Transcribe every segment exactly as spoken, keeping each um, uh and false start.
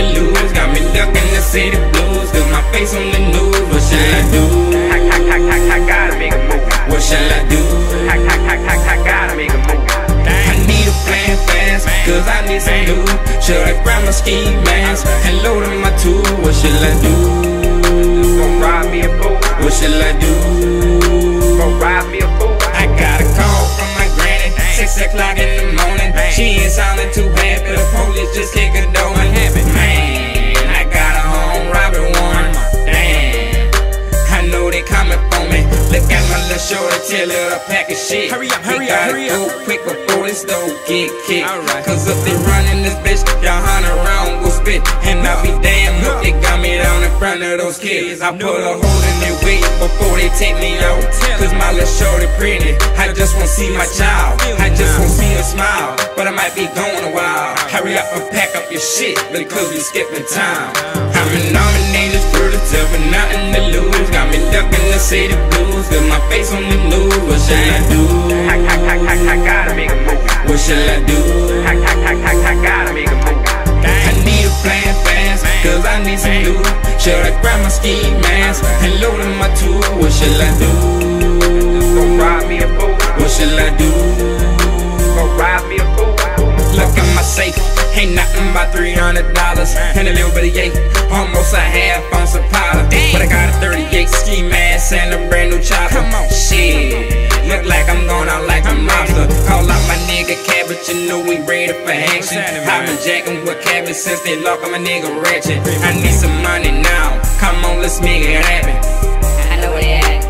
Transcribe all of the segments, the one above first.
lose. Got me ducking the city blues, cause my face on the news. What shall I do? I, I, I, I, I gotta make a move. What shall I do? I, I, I, I, I gotta make a move. I need a plan fast, cause I need some new. Should I grab my ski mask and load in my tool? What shall I do? Gon' rob me a fool. What shall I do? Gon' rob me a fool. I got a call from my granny, six o'clock in the morning. She ain't sounding too happy, the police just kick her door. Man, I got a home robbery warrant. Damn, I know they coming for me. Look at my little shorty, tell her to pack of shit. Hurry up, hurry we up, gotta hurry go up. quick before this door get kicked. Alright. Cause if they running this bitch, y'all hunt around, go spit. And I'll be damned if they got me down in front of those kids. I put a hole in their weight before they take me out. Cause my little shorty pretty, I just wanna see my child. I just wanna see her smile, but I might be going a while. Hurry up and pack up your shit, because we skipping time. I'm nominated for the tip, but nothing to lose. Got me ducking the city blues, cause my face on the news. What shall I do? I, I, I, I, I gotta make a move. What shall I do? I, I, I, I, I gotta make a move. I need a plan fast, cause I need some loot. Should I grab my ski mask and load in my tool? What shall I do? Gon' rob me a fool. What shall I do? Gon' rob me a fool. Look at my safe, ain't nothing but three hundred dollars and a little bit of eight, almost a half ounce of powder. But I got a thirty-eight ski mask and a brand new chopper. Shit, look like I'm going out like a monster. Call out my nigga Cabbage, you know we ready for action. I've been jacking with Cabbage since they lock on my nigga Ratchet. I need some money now, come on, let's make it happen. I know where they at.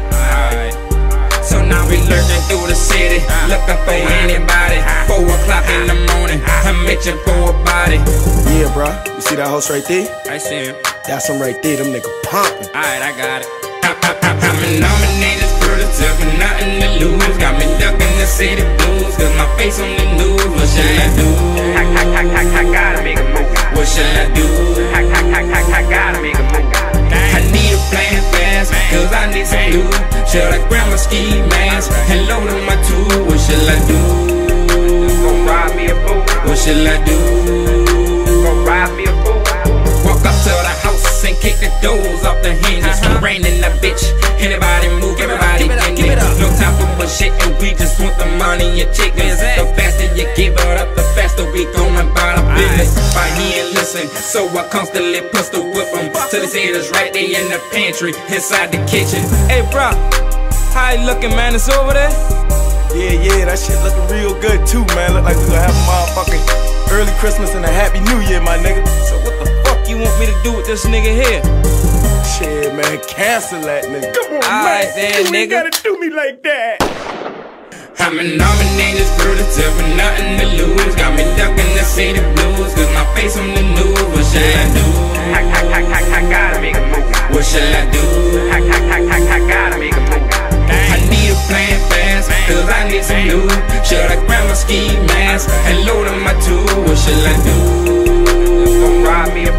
So now we lurking through the city, looking for anybody. Four o'clock in the morning, I'm itching for a body. Yeah, bro. You see that house right there? I see him. That's him right there. Them nigga pumping. Alright, I got it. I, I, I, I'm nominated for the tip, but nothing to lose. Got me ducking the city blues, cause my face on the news. What shall I do? I, I, I, I, I gotta make a move. What shall I do? I, I, I, I, I gotta make a move. I need a plan fast, cause I need some loot. Should I grab my ski mask and load in my tool? What shall I do? Gon' rob me a fool. What shall I do? Gon' rob me a fool. Walk up to the house and kick the doors off the hinges. Raining that bitch, anybody move, everybody Give it up, in give it. it up. No time for bullshit, and we just want the money and chickens. The faster you give it up, the faster we going about our business. By here and listen, so I constantly pistol whip them till they say it's right there in the pantry, inside the kitchen. Hey, bro, how you looking, man? It's over there? Yeah, yeah, that shit looking real good too, man. Look like we gonna have a motherfucking early Christmas and a happy new year, my nigga. So what the fuck you want me to do with this nigga here? Shit, man, cancel that nigga. Come on, Alright man. then, You ain't nigga. gotta do me like that. I'm nominated for the tip, but nothing to lose. Got me ducking the city blues, cause my face on the news. What shall I do? I, I, I, I, I gotta make a move. What shall I do? I, I, I, I, I gotta make a move. I need a plan fast, cause I need some loot. Should I grab my ski mask and load in my tool? What shall I do? Gon' rob me a